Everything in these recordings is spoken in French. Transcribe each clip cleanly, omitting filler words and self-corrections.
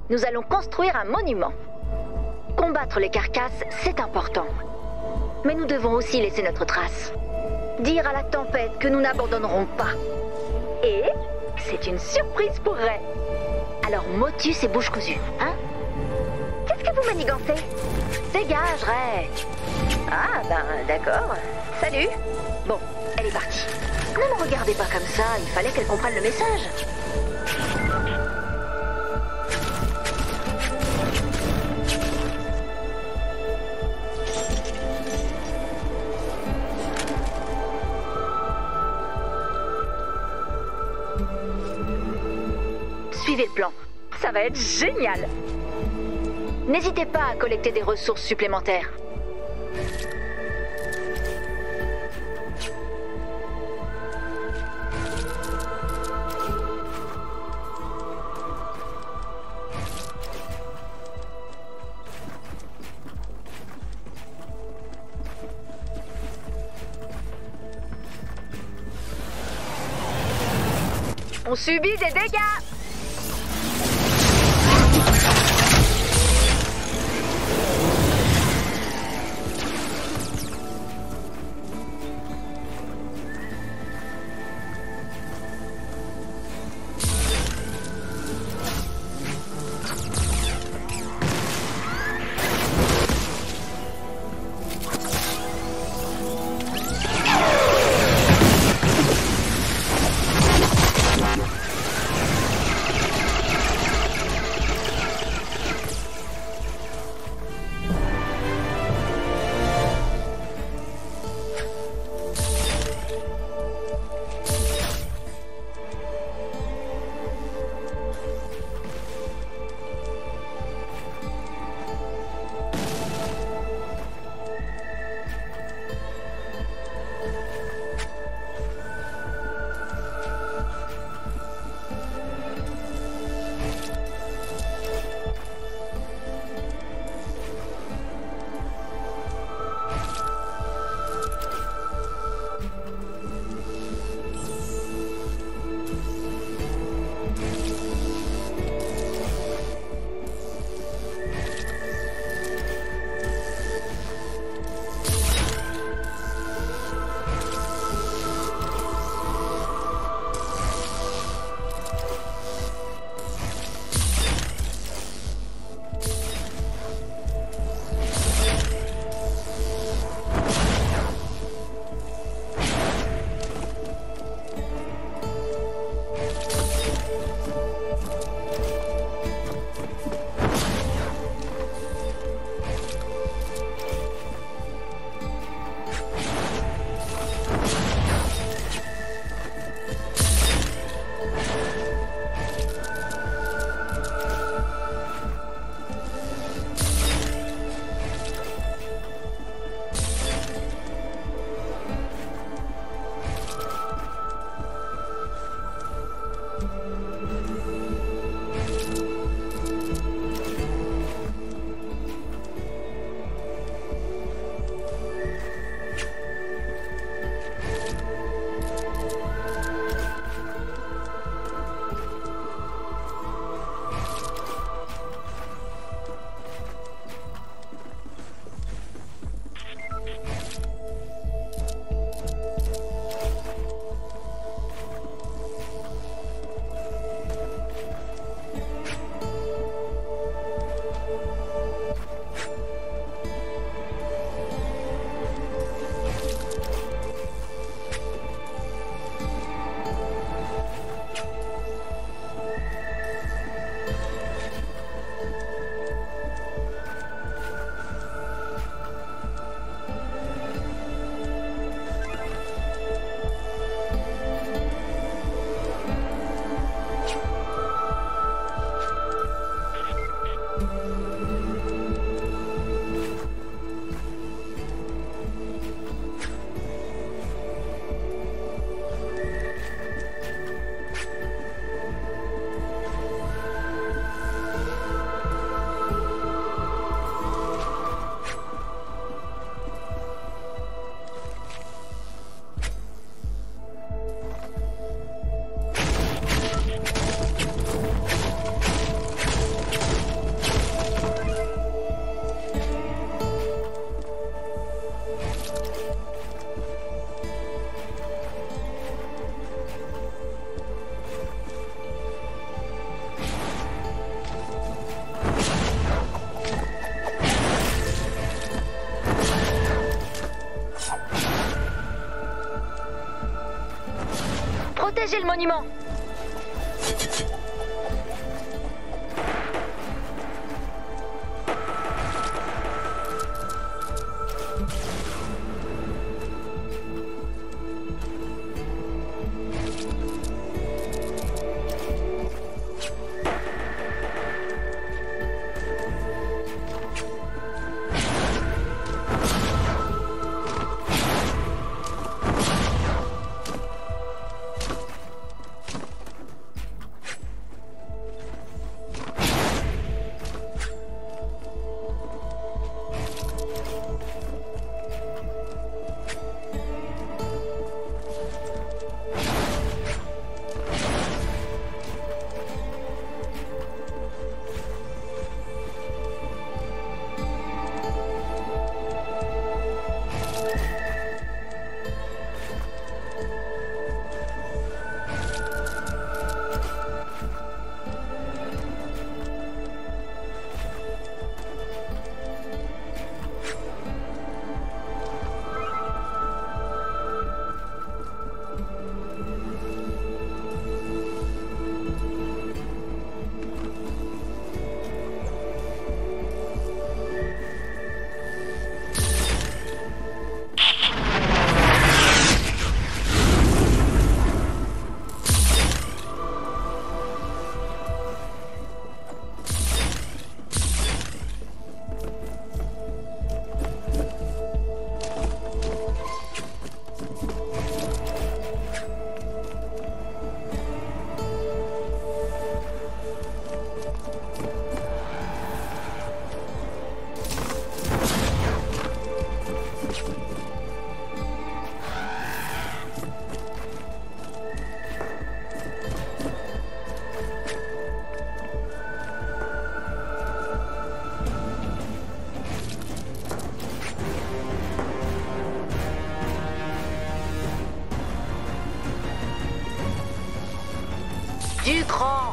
Nous allons construire un monument. Combattre les carcasses, c'est important. Mais nous devons aussi laisser notre trace. Dire à la tempête que nous n'abandonnerons pas. Et c'est une surprise pour Ray. Alors motus et bouche cousue, hein? Qu'est-ce que vous manigancez? Dégage, Ray. Ah, ben d'accord. Salut. Bon, elle est partie. Ne me regardez pas comme ça, il fallait qu'elle comprenne le message. Suivez le plan. Ça va être génial. N'hésitez pas à collecter des ressources supplémentaires. On subit des dégâts. Protégez le monument. Du cran.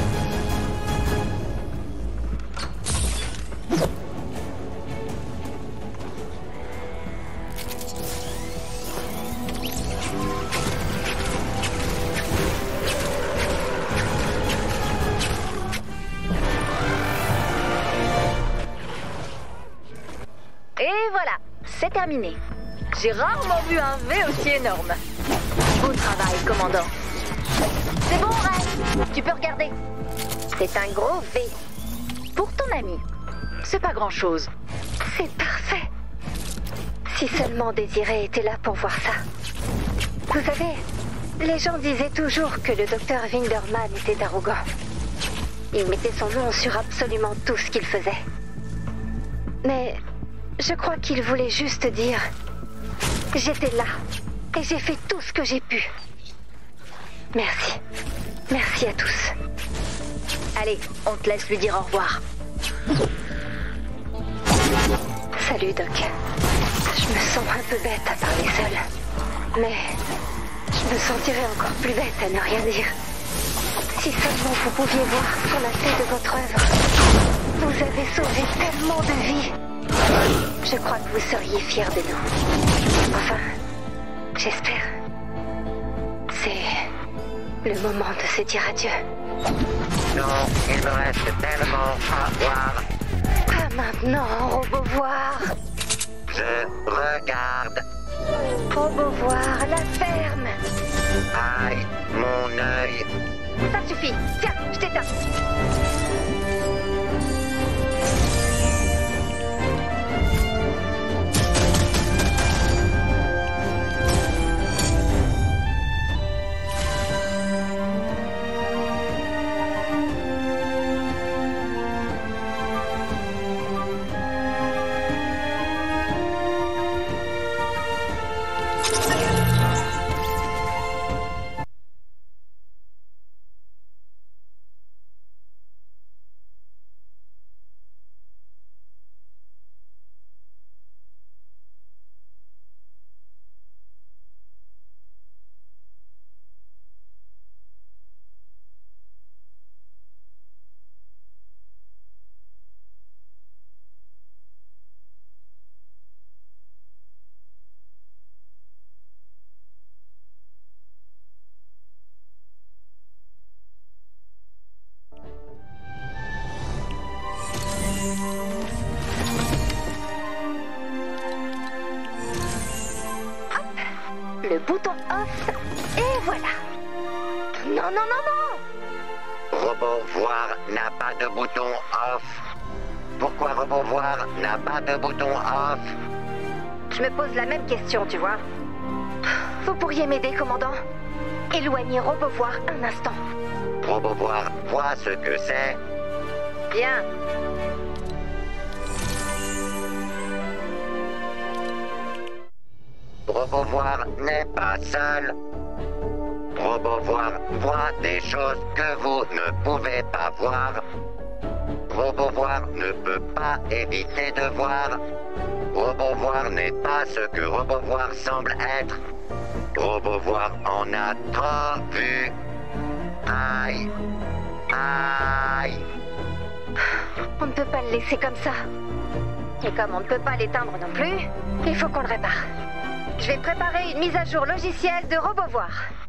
Et voilà, c'est terminé. J'ai rarement vu un V aussi énorme. Beau travail, commandant. C'est bon, Ray. Tu peux regarder. C'est un gros V. Pour ton ami. C'est pas grand-chose. C'est parfait. Si seulement Désiré était là pour voir ça. Vous savez, les gens disaient toujours que le docteur Vinderman était arrogant. Il mettait son nom sur absolument tout ce qu'il faisait. Mais je crois qu'il voulait juste dire « J'étais là et j'ai fait tout ce que j'ai pu. » Merci. Merci à tous. Allez, on te laisse lui dire au revoir. Salut, Doc. Je me sens un peu bête à parler seule. Mais je me sentirais encore plus bête à ne rien dire. Si seulement vous pouviez voir ce qu'on a fait de votre œuvre. Vous avez sauvé tellement de vies. Je crois que vous seriez fiers de nous. Enfin, j'espère. C'est le moment de se dire adieu. Non, il me reste tellement à voir. Pas maintenant, au revoir. Je regarde. Au revoir, la ferme. Aïe, mon œil. Ça suffit. Tiens, je t'éteins. le bouton off, et voilà. Non, non, non, non! Robot voir n'a pas de bouton off. Pourquoi Robot voir n'a pas de bouton off? Je me pose la même question, tu vois. Vous pourriez m'aider, commandant? Éloignez Robovoir un instant. Robot voir voit ce que c'est. Bien. Robot voir n'est pas seul. Robot voir voit des choses que vous ne pouvez pas voir. Robot voir ne peut pas éviter de voir. Robot voir n'est pas ce que Robot voir semble être. Robot voir en a trop vu. Aïe. Aïe. On ne peut pas le laisser comme ça. Et comme on ne peut pas l'éteindre non plus, il faut qu'on le répare. Je vais préparer une mise à jour logicielle de Robovoir.